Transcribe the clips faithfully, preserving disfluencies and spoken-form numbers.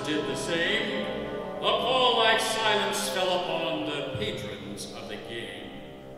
did the same. A pall-like silence fell upon the patrons of the game.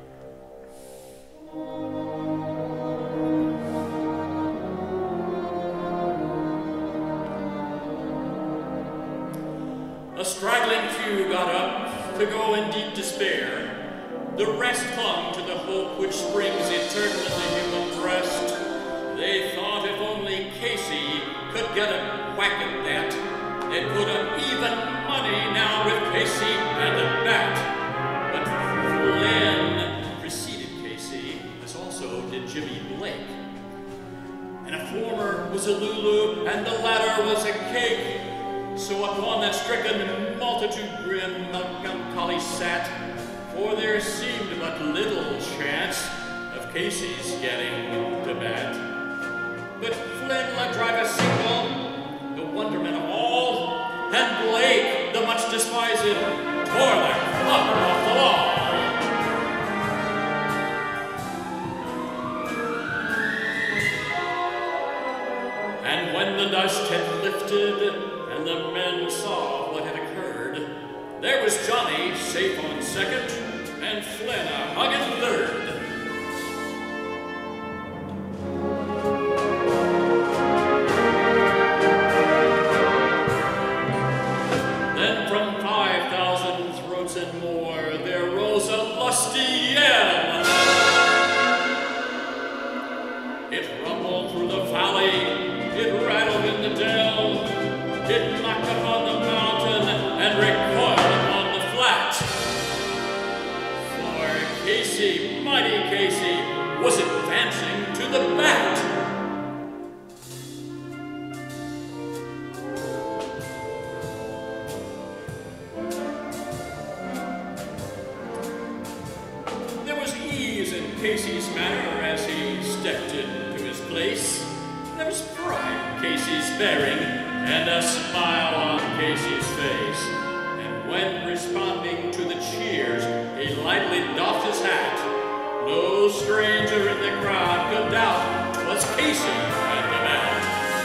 A straggling few got up to go in deep despair. The rest clung to the hope which springs eternal in the human breast. They thought if only Casey could get a whack at that, they'd put up even money now with Casey and the bat. But Flynn preceded Casey, as also did Jimmy Blake. And a former was a Lulu, and the latter was a cake. So upon that stricken multitude grim melancholy sat, for there seemed but little chance of Casey's getting to bat. But Flynn let drive a single, the wonderment of all, and Blake, the much despised, tore the club off the wall. And when the dust had lifted and the men saw what had occurred, there was Johnny safe on second and Flynn a hugging third. Then from five thousand throats and more there rose a lusty yell. It rumbled through the valley, it rattled in the dell, it knocked upon the mountain and recoiled upon the flat. For Casey, mighty Casey, was advancing to the bat. There was ease in Casey's manner as he stepped into his place. There was pride in Casey's bearing and a smile on Casey's face. And when responding to the cheers, he lightly doffed his hat. No stranger in the crowd could doubt 'twas Casey at the bat.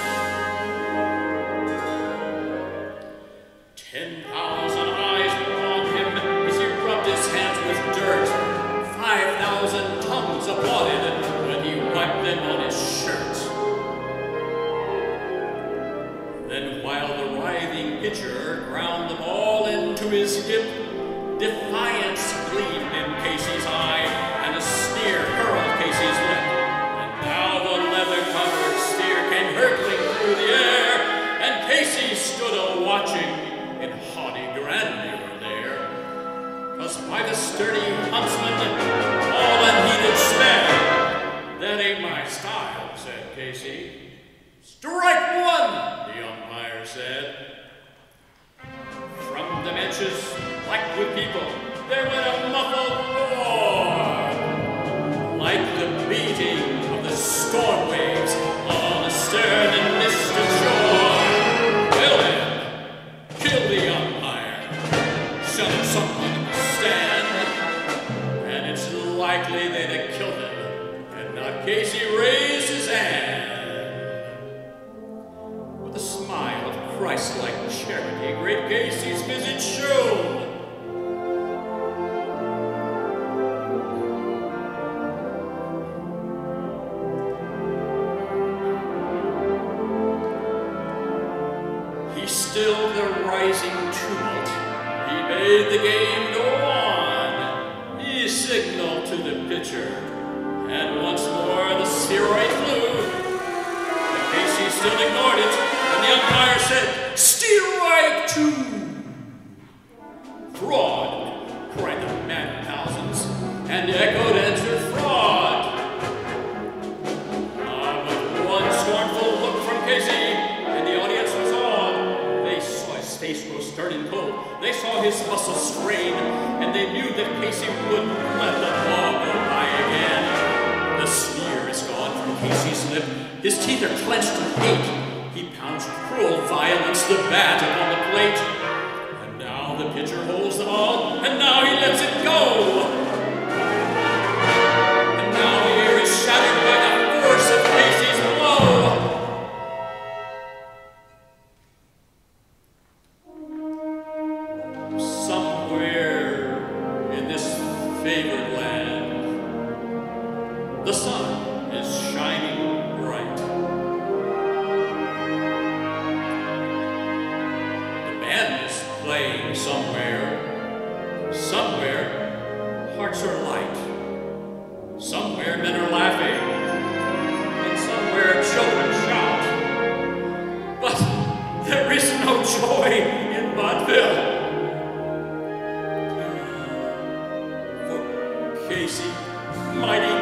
Ten thousand eyes were on him as he rubbed his hands with dirt. Five thousand tongues applauded when he wiped them on his shirt. Then while the writhing pitcher ground them all into his hip, defiance gleamed in Casey's eye, and a sneer curled Casey's lip. And now the leather-covered steer came hurtling through the air, and Casey stood a-watching in haughty grandeur there. 'Twas by the sturdy huntsman, all unheeded sped. That ain't my style, said Casey. Strike one, the umpire said. From the benches, like with people, there went a muffled roar, like the beating of the storm waves on a stern and distant shore. Well then, kill the umpire, shut someone in the stand, and it's likely they'd have killed him had not Casey raised his hand. With a smile of Christ-like charity, great Casey's visage shone. He stilled the rising tumult. He bade the game go on. He signaled to the pitcher, and once more the spheroid flew. But Casey still ignored it, and the umpire said, "Strike two!" "Fraud!" cried the mad thousands, and echoed answer, "Fraud!" Ah, but one scornful look from Casey, and the audience was awed. They saw his face grow stern and cold. They saw his muscles strain, and they knew that Casey wouldn't let the ball go by again. The sneer is gone from Casey's lip. His teeth are clenched in hate. He pounds with cruel violence the bat upon the plate. And now the pitcher holds the ball, and now he lets it go. And now the air is shattered by the force of Casey's blow. favored land. The sun is shining bright. The band is playing somewhere. Somewhere, hearts are light. Somewhere, men are laughing. And somewhere, children shout. But there is no joy in Vaudeville. For Casey, mighty